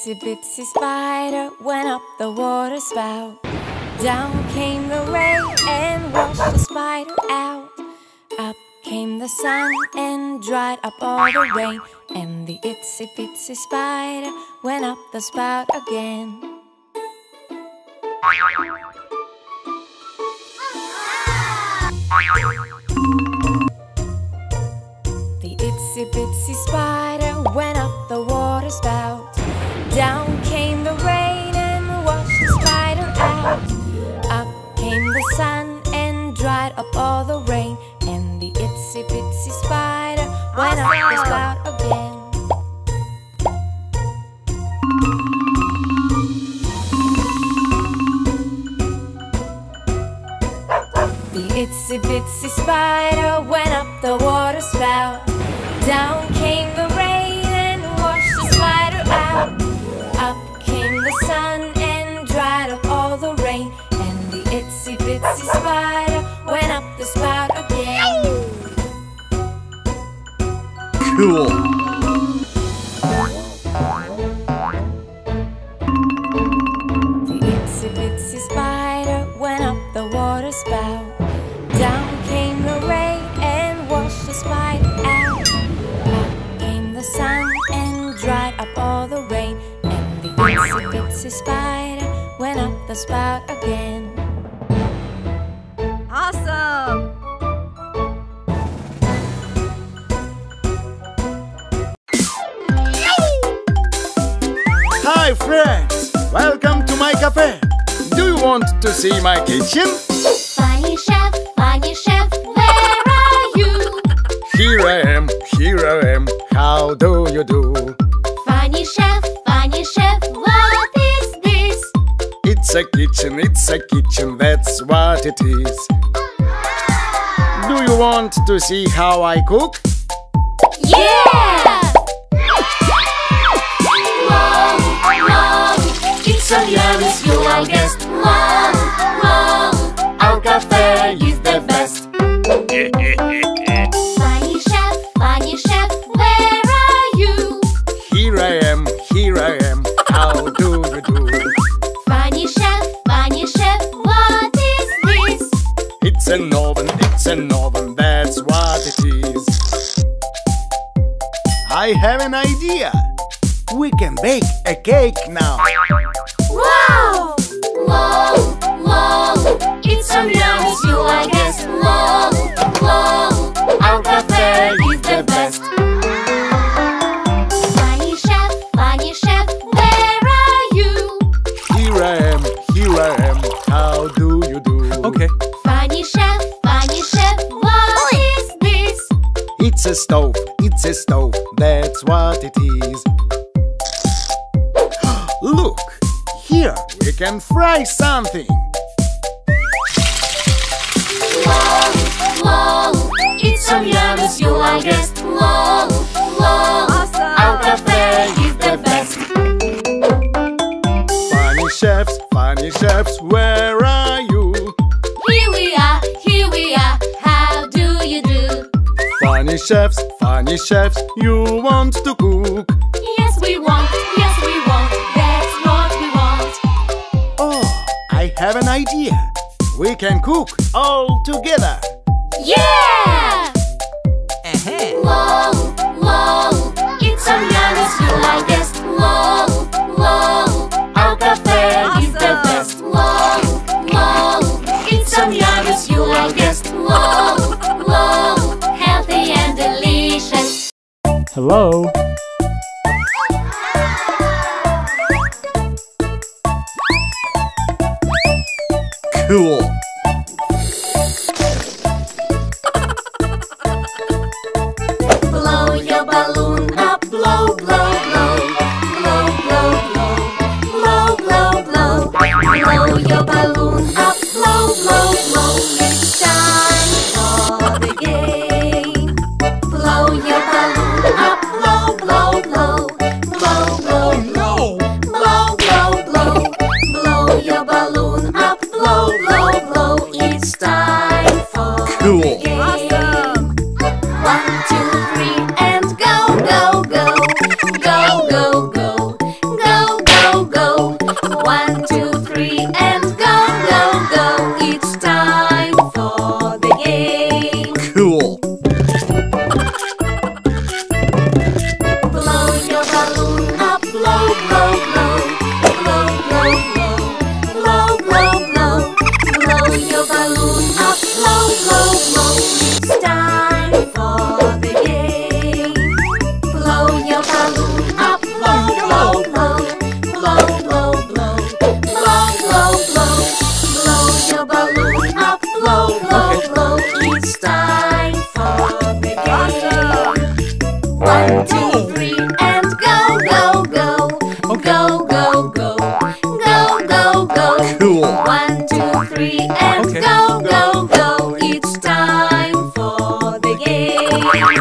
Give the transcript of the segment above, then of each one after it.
itsy bitsy spider went up the water spout. Down came the rain and washed the spider out. Up came the sun and dried up all the rain. And the itsy bitsy spider went up the spout again. The itsy bitsy spider went up the water spout. Down came the rain and washed the spider out. Up came the sun and dried up all the rain. And the itsy bitsy spider went up the spout again. The itsy bitsy spider went up the water spout. Down came the rain and washed the spider out. Up came the sun and dried up all the rain. And the itsy bitsy spider went up the spout again. Cool! The itsy bitsy spider went up the water spout. Down came the rain and washed the spider out. Up came the sun and dried up all the rain. And the itsy bitsy spider went up the spout again. Awesome! Hi friends! Welcome to my cafe! Do you want to see my kitchen? Funny chef, where are you? Here I am, how do you do? Funny chef, what is this? It's a kitchen, that's what it is. Do you want to see how I cook? Yeah! Wow, it's so yummy, you are guest. Wow, our cafe is the best. Funny chef, where are you? Here I am, how do you do? Funny chef, what is this? It's an oven, that's what it is. I have an idea! We can bake a cake now! Wow, it's so yummy, you are guest. Wow, our cafe is the best. Funny chef, where are you? Here I am, how do you do? Okay. Funny chef, what is this? It's a stove, that's what it is. Look, here we can fry something. Wow, it's so yummy, you are guest. Wow, Awesome. our cafe is the best. Funny chefs, where are you? Here we are, how do you do? Funny chefs, you want to cook? Yes we want, that's what we want. Oh, I have an idea. We can cook all together. Yeah! Wow, it's so yummy, you are guest. Wow, our cafe is the best. Wow, it's so yummy, you are guest. Wow, healthy and delicious. Hello. Cool. Blow your balloon up, blow, blow, blow. Blow, blow, blow. Blow, blow, blow. Blow your balloon up, blow, blow, blow. It's time for the game. Blow your balloon up, blow, 1, 2, 3, and go, go, go. Go, go, go. Go, go, go. Cool. 1, 2, 3, and Okay. go, go, go. It's time for the game.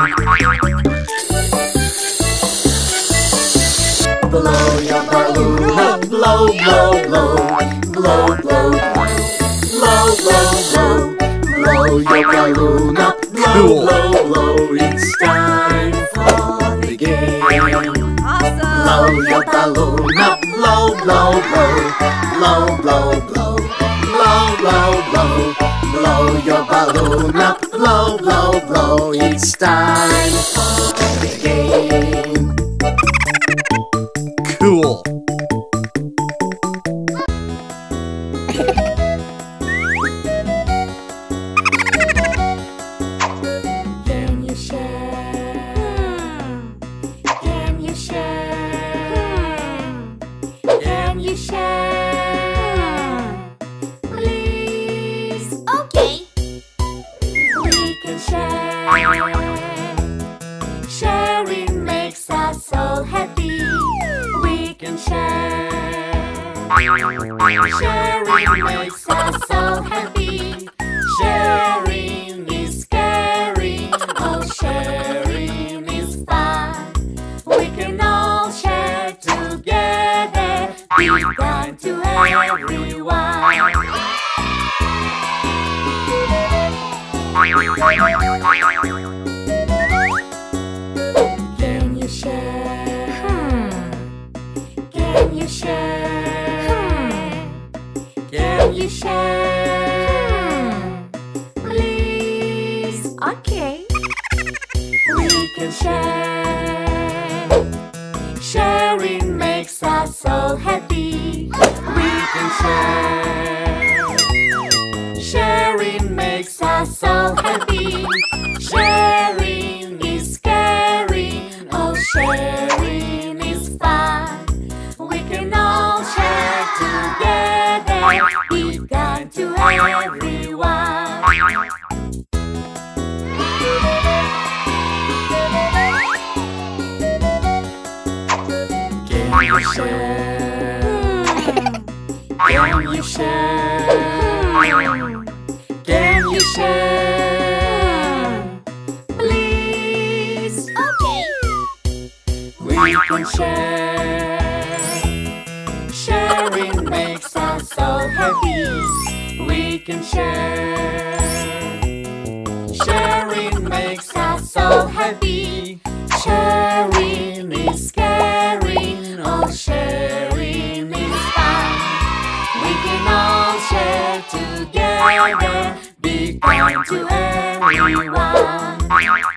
Blow your balloon up, blow, blow, blow. Blow, blow, blow. Blow, blow, blow. Blow your balloon up, blow, blow, blow. It's time for the game. Awesome. Blow your balloon up, blow, blow, blow. Blow, blow, blow. Blow, blow, blow. Blow your balloon up, blow, blow, blow. It's time for the game. Cool. Can you share? Can you share? Can you share? Please. Okay. We can share. Sharing makes us so happy. We can share. Sharing makes us so happy. Sharing is caring. Oh, sharing is fun. We can all share together. Be kind to everyone. Can you share? Can you share? Can you share? Please. Okay. We can share. Sharing makes us so happy. We can share. Sharing makes us so happy. Sharing is caring. Oh, sharing is fun. We can all share together. Be kind to everyone. Can you share? Can you share? Can you share? Please. Okay. We can share. Sharing makes us so happy. We can share. Sharing makes us so happy. Sharing is caring. Oh, sharing is fun. We can all share together. Be kind to everyone.